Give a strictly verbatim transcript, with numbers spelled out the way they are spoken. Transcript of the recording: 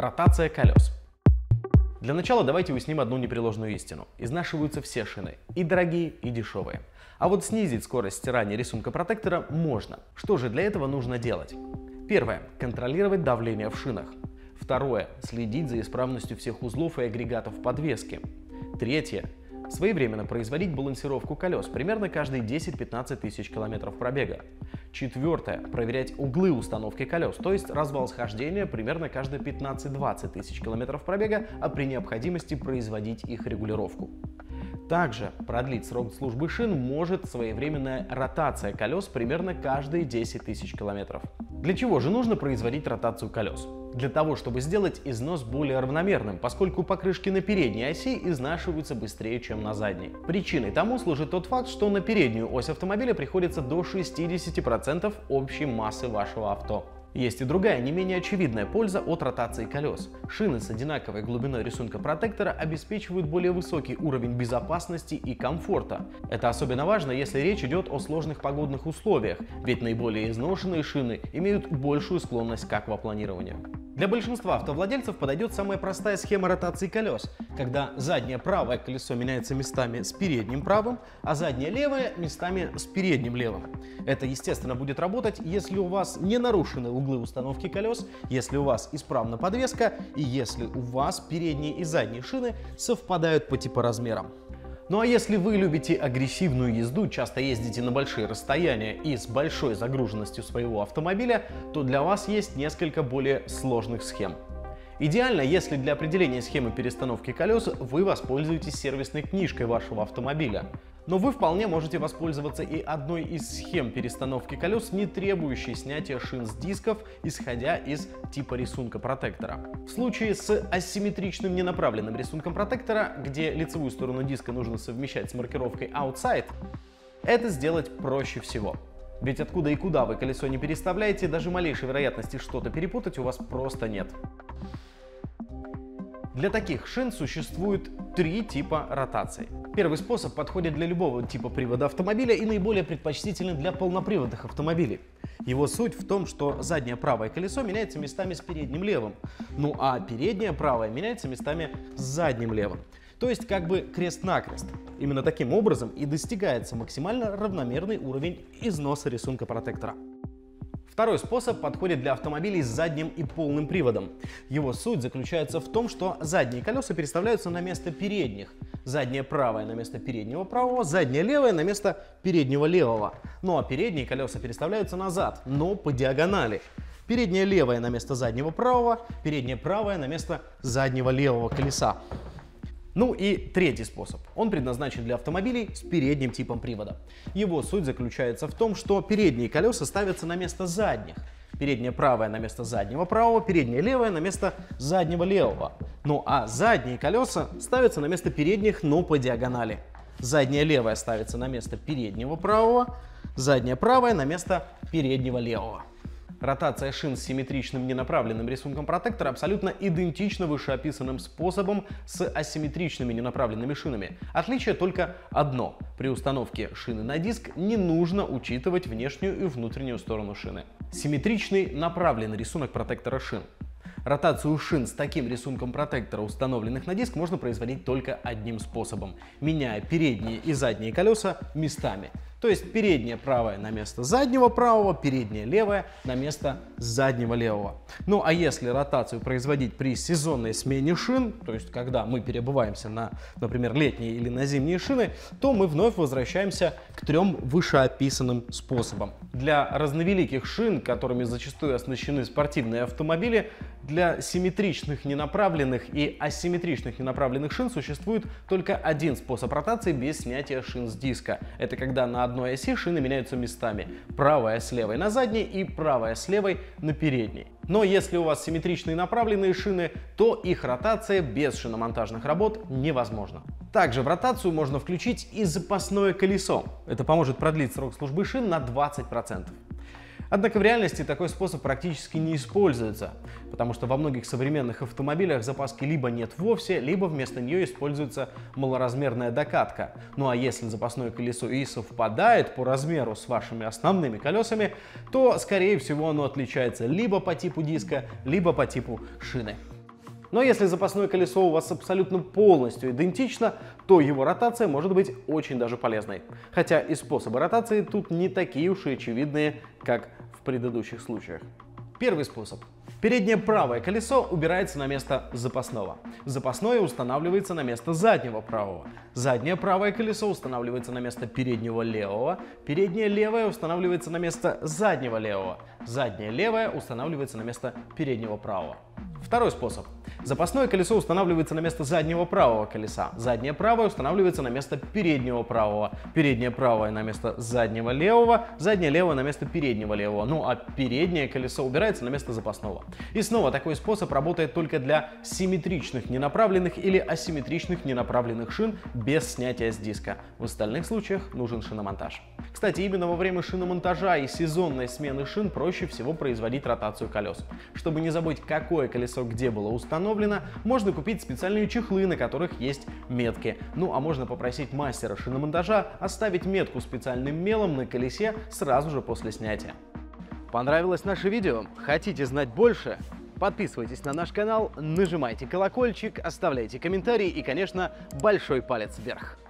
Ротация колес. Для начала давайте уясним одну непреложную истину. Изнашиваются все шины, и дорогие, и дешевые. А вот снизить скорость стирания рисунка протектора можно. Что же для этого нужно делать? Первое. Контролировать давление в шинах. Второе. Следить за исправностью всех узлов и агрегатов подвески. Третье. Своевременно производить балансировку колес примерно каждые десять-пятнадцать тысяч километров пробега. Четвертое. Проверять углы установки колес, то есть развал схождения примерно каждые пятнадцать-двадцать тысяч километров пробега, а при необходимости производить их регулировку. Также продлить срок службы шин может своевременная ротация колес примерно каждые десять тысяч километров. Для чего же нужно производить ротацию колес? Для того, чтобы сделать износ более равномерным, поскольку покрышки на передней оси изнашиваются быстрее, чем на задней. Причиной тому служит тот факт, что на переднюю ось автомобиля приходится до шестидесяти процентов общей массы вашего авто. Есть и другая, не менее очевидная польза от ротации колес. Шины с одинаковой глубиной рисунка протектора обеспечивают более высокий уровень безопасности и комфорта. Это особенно важно, если речь идет о сложных погодных условиях, ведь наиболее изношенные шины имеют большую склонность к аквапланированию. Для большинства автовладельцев подойдет самая простая схема ротации колес, когда заднее правое колесо меняется местами с передним правым, а заднее левое местами с передним левым. Это, естественно, будет работать, если у вас не нарушены углы установки колес, если у вас исправна подвеска и если у вас передние и задние шины совпадают по типоразмерам. Ну а если вы любите агрессивную езду, часто ездите на большие расстояния и с большой загруженностью своего автомобиля, то для вас есть несколько более сложных схем. Идеально, если для определения схемы перестановки колес вы воспользуетесь сервисной книжкой вашего автомобиля. Но вы вполне можете воспользоваться и одной из схем перестановки колес, не требующей снятия шин с дисков, исходя из типа рисунка протектора. В случае с асимметричным ненаправленным рисунком протектора, где лицевую сторону диска нужно совмещать с маркировкой Outside, это сделать проще всего. Ведь откуда и куда вы колесо не переставляете, даже малейшей вероятности что-то перепутать у вас просто нет. Для таких шин существует три типа ротации. Первый способ подходит для любого типа привода автомобиля и наиболее предпочтителен для полноприводных автомобилей. Его суть в том, что заднее правое колесо меняется местами с передним левым, ну а переднее правое меняется местами с задним левым. То есть как бы крест-накрест. Именно таким образом и достигается максимально равномерный уровень износа рисунка протектора. Второй способ подходит для автомобилей с задним и полным приводом. Его суть заключается в том, что задние колеса переставляются на место передних. Заднее правое на место переднего правого, заднее левое на место переднего левого. Ну а передние колеса переставляются назад, но по диагонали. Переднее левое на место заднего правого, переднее правое на место заднего левого колеса. Ну и третий способ. Он предназначен для автомобилей с передним типом привода. Его суть заключается в том, что передние колеса ставятся на место задних. Переднее правое на место заднего правого, переднее левое на место заднего левого. Ну а задние колеса ставятся на место передних, но по диагонали. Заднее левое ставится на место переднего правого, заднее правое на место переднего левого. Ротация шин с симметричным ненаправленным рисунком протектора абсолютно идентична вышеописанным способом с асимметричными ненаправленными шинами. Отличие только одно. При установке шины на диск не нужно учитывать внешнюю и внутреннюю сторону шины. Симметричный направленный рисунок протектора шин. Ротацию шин с таким рисунком протектора, установленных на диск, можно производить только одним способом, меняя передние и задние колеса местами. То есть переднее правое на место заднего правого, переднее левое на место заднего левого. Ну а если ротацию производить при сезонной смене шин, то есть когда мы перебываемся на, например, летние или на зимние шины, то мы вновь возвращаемся к трем вышеописанным способам. Для разновеликих шин, которыми зачастую оснащены спортивные автомобили, для симметричных ненаправленных и асимметричных ненаправленных шин существует только один способ ротации без снятия шин с диска. Это когда на одной оси шины меняются местами. Правая с левой на задней и правая с левой на передней. Но если у вас симметричные направленные шины, то их ротация без шиномонтажных работ невозможна. Также в ротацию можно включить и запасное колесо. Это поможет продлить срок службы шин на двадцать процентов. Однако в реальности такой способ практически не используется, потому что во многих современных автомобилях запаски либо нет вовсе, либо вместо нее используется малоразмерная докатка. Ну а если запасное колесо и совпадает по размеру с вашими основными колесами, то скорее всего оно отличается либо по типу диска, либо по типу шины. Но если запасное колесо у вас абсолютно полностью идентично, то его ротация может быть очень даже полезной. Хотя и способы ротации тут не такие уж и очевидные, как в предыдущих случаях. Первый способ. Переднее правое колесо убирается на место запасного. Запасное устанавливается на место заднего правого. Заднее правое колесо устанавливается на место переднего левого. Переднее левое устанавливается на место заднего левого. Заднее левое устанавливается на место переднего правого. Второй способ. Запасное колесо устанавливается на место заднего правого колеса. Заднее правое устанавливается на место переднего правого. Переднее правое на место заднего левого. Заднее левое на место переднего левого. Ну а переднее колесо убирается на место запасного. И снова такой способ работает только для симметричных ненаправленных или асимметричных ненаправленных шин без снятия с диска. В остальных случаях нужен шиномонтаж. Кстати, именно во время шиномонтажа и сезонной смены шин проще всего производить ротацию колес. Чтобы не забыть, какое колесо где было установлено, можно купить специальные чехлы, на которых есть метки. Ну а можно попросить мастера шиномонтажа оставить метку специальным мелом на колесе сразу же после снятия. Понравилось наше видео? Хотите знать больше? Подписывайтесь на наш канал, нажимайте колокольчик, оставляйте комментарии и, конечно, большой палец вверх.